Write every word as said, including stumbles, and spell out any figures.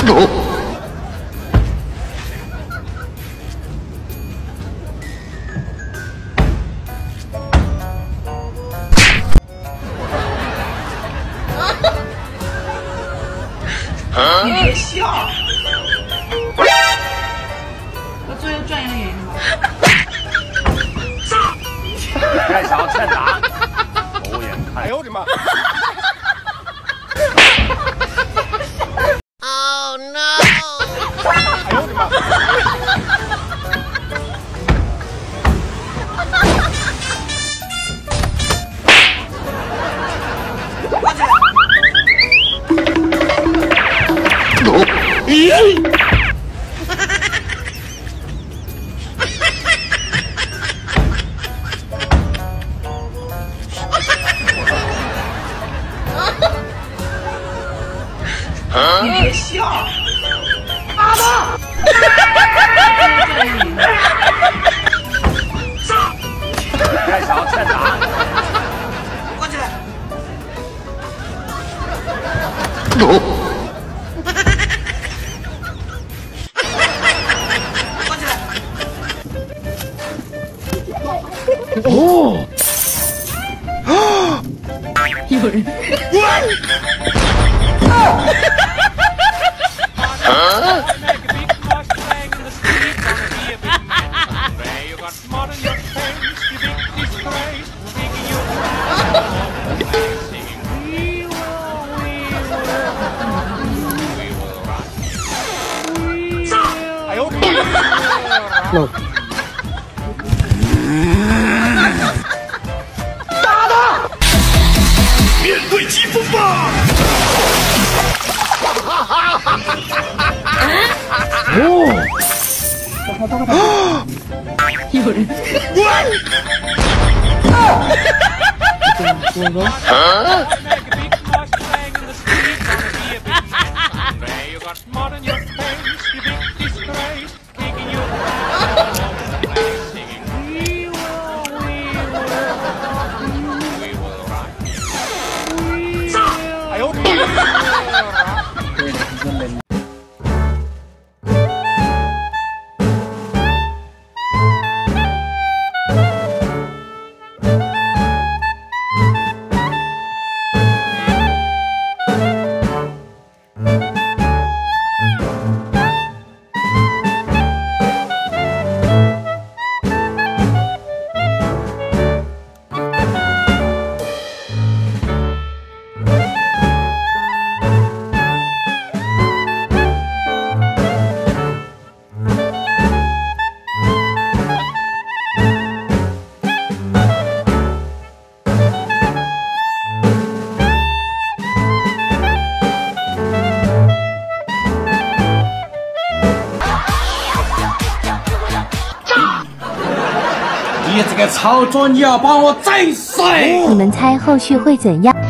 你别笑。我最后转移的原因吗？ 太小欠打，狗眼看。哎呦我的妈！Oh no！ 哎呦我的妈！咦！ 你别笑。妈的！ 太小欠打。 过去。 哦， 有人。 哎呦！打他！面对疾风吧！哦！ 有人。 啊！哎呦！你这个操作，你要把我宰死！ 你们猜后续会怎样？